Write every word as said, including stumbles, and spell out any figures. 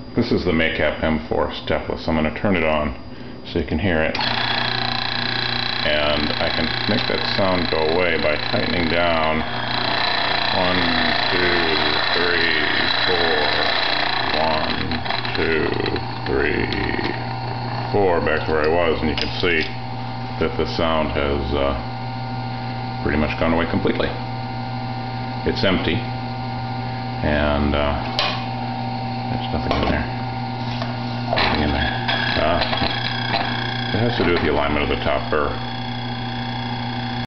This is the MACAP M four stepless. I'm going to turn it on so you can hear it. And I can make that sound go away by tightening down. One, two, three, four. One, two, three, four. Back to where I was, and you can see that the sound has uh, pretty much gone away completely. It's empty, and uh, there's nothing in there. Nothing in there. Uh, it has to do with the alignment of the top burr.